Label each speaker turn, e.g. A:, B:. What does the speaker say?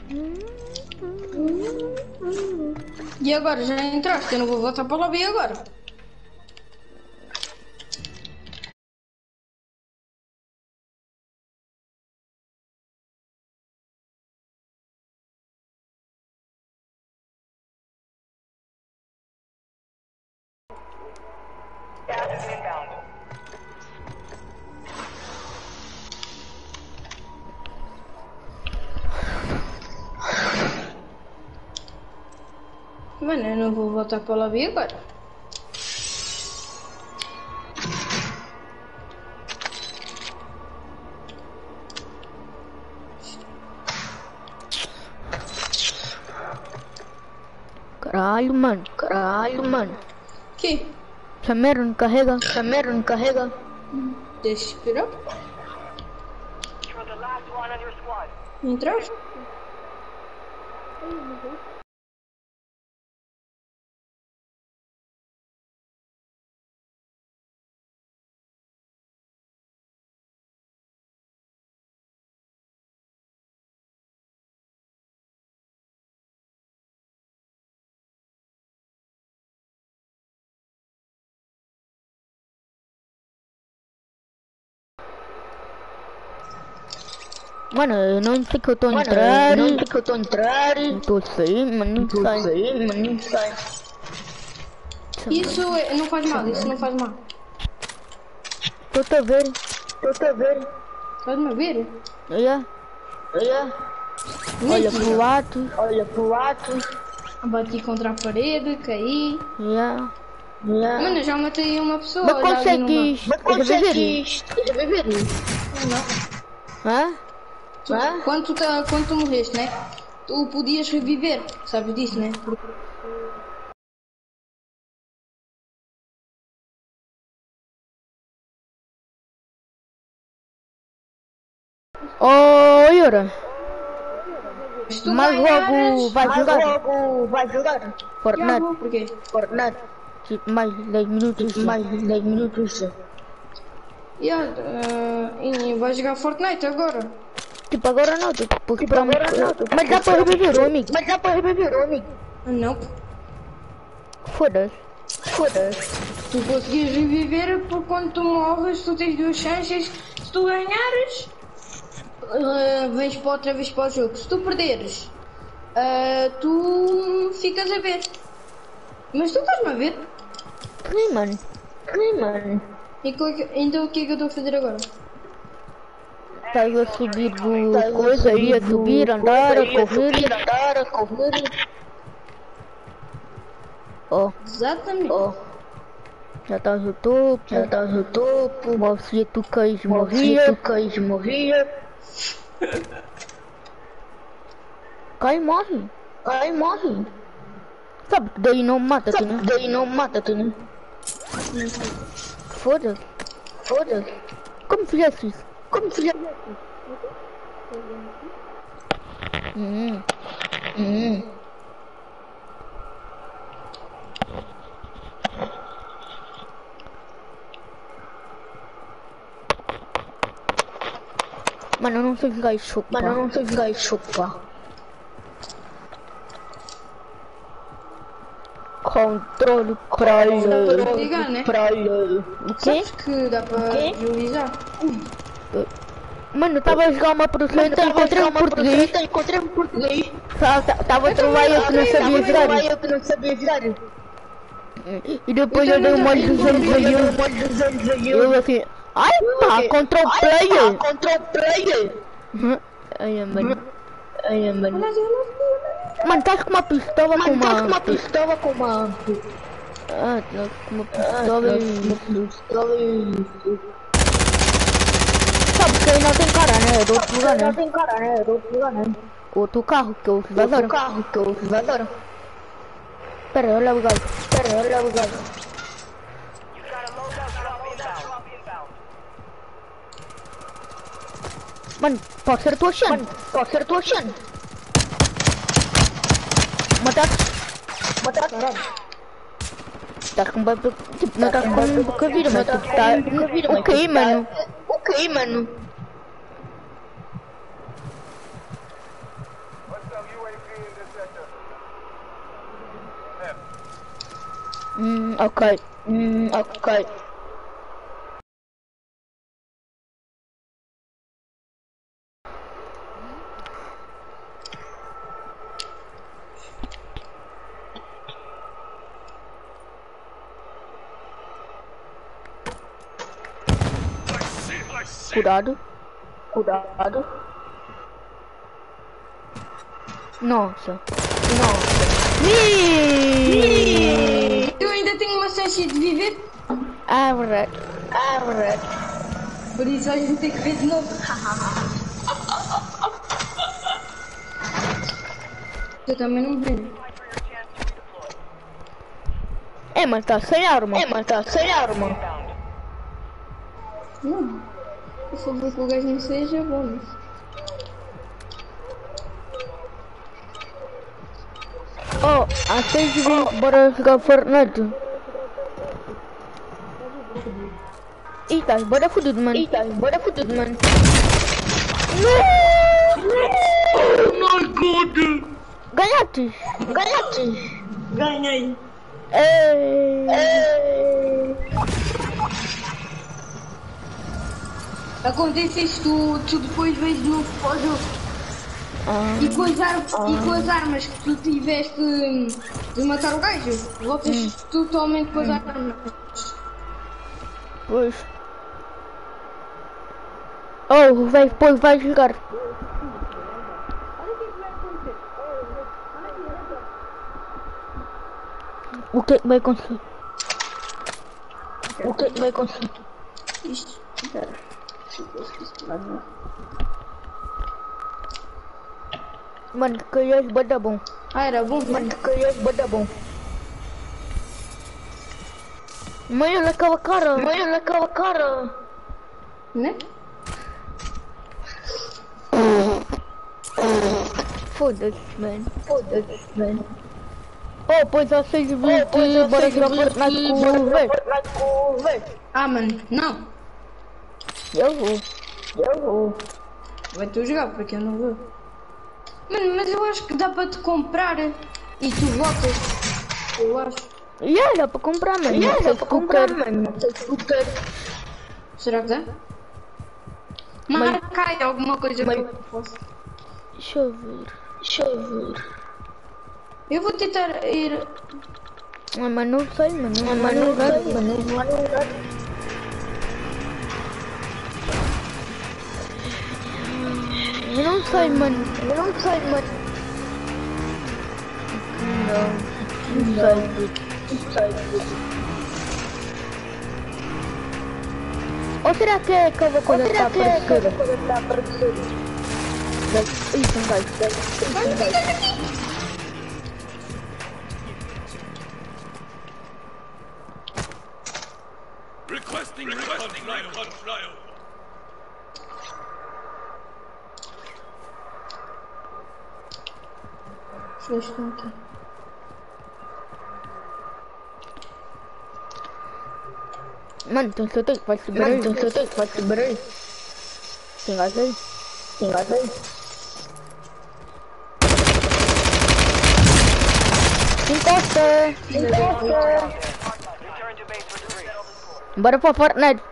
A: E agora, já entraste? Eu não vou voltar para o lobby agora. Mano, eu não vou voltar para o lobby agora.
B: Caralho, mano. Caralho, mano.
A: Que?
B: Essa merda não carrega. Essa merda não carrega.
A: Deixa esperar. Entraste?
B: Mano, eu não sei que eu tô entrando. Não sei que eu tô entrando. Eu tô saindo, mas não sai. Mas não sai.
A: Isso não faz mal, isso não faz mal.
B: Tô te vendo. Tô te vendo.
A: Faz-me ver?
B: Olha. Olha. Olha pro lado. Olha pro lado.
A: Bati contra a parede, caí.
B: Yeah.
A: Yeah. Mano, eu já matei uma pessoa.
B: Mas consegues reviver?
A: Não.
B: Hã?
A: Quando tu morreste, né? Tu podias reviver, sabes disso, né?
B: Oh, Yura.
A: Mas
B: logo vai jogar. Fortnite.
A: Por quê?
B: Fortnite. Tipo, mais 10 minutos. Mais 10 minutos.
A: E vai jogar Fortnite agora?
B: Tipo, agora não, porque para mim... Mas dá para reviver o amigo.
A: Não.
B: Foda-se.
A: Tu conseguias reviver porque quando tu morres, tu tens duas chances. Se tu ganhares, vens para outra vez para o jogo. Se tu perderes, tu ficas a ver. Mas tu estás-me a ver?
B: Sim, mano.
A: Então o que é que eu estou a fazer agora?
B: Estás a subir do coisa aí, a subir, andar, a correr. Oh.
A: Exatamente.
B: Oh. Já estás no topo. Mas se tu cais, morria. Cai e morre. Sabe que daí não mata-te, né? Foda-se. Como fizeste isso? Mano, eu não sei jogar isso, pá. Controle praia. O quê?
A: Sabes que dá para visualizar?
B: Mano, eu estava a jogar uma produção e encontrei um português. Estava a trollar eu que não sabia jogar. E depois eu dei um molho dos anos aí. Eu assim, ai pá, control player. Ai, mano. Mano, estás com uma pistola com uma... Ah, tá com uma pistola e... Sabe que aí não tem cara, né? É do outro lugar, né? Outro carro que eu adoro. Pera, olha o gajo. Mano, pode ser a tua chance. Mataste. Estás com tipo, não estás com pouca vida, mas tipo, tá... Ok, mano. Ok. Ok. Cuidado. Cuidado. Nossa. Nossa.
A: Eu ainda tenho uma chance de viver.
B: É verdade. É verdade.
A: Por isso a gente tem que ver de novo. Eu também não vi.
B: É, mas tá sem arma. É, mas tá sem arma.
A: Não. Por favor, que o gajo não seja bom.
B: Oh, às 6h20, bora jogar Fortnite. Eita, bora fudido, mano. Eita, bora fudido, mano.
A: Oh my god!
B: Ganhaste. Ganhaste.
A: Ganhei. Acontece isto, tu depois vais de novo para o jogo. E com as armas que tu tiveste de matar o gajo, voltas totalmente com as armas.
B: Pois. Oh, depois vai jogar. O que é que vai acontecer? O que é que vai acontecer?
A: Isto, espera.
B: Mano, que é bada bom.
A: Ah, era bom?
B: Mano, que é bada bom. Mãe, olha aquela cara. Mãe, olha aquela cara.
A: Né?
B: Foda-se, mano. Foda-se, mano. Oh, pois há 6h20, bora jogar Fortnite com o velho.
A: Ah, mano, não.
B: Eu vou.
A: Vai tu jogar, porque eu não vou. Mano, mas eu acho que dá para te comprar e tu voltas. Eu acho.
B: Dá para comprar, mano. Dá para comprar, mano.
A: Será que dá? Marca aí alguma coisa que eu posso.
B: Deixa eu ver.
A: Eu vou tentar ir.
B: Mas não sei, mano. Não vai. Eu não sei, mano. Não sei. Ou será que é aquela coisa que está a aparecer? Isso, não vai.
C: Requesting recon flyover.
A: Deixa eu aqui.
B: Mano, tem certeza que vai subir aí? Tem gás aí? Encosta! Bora pra Fortnite!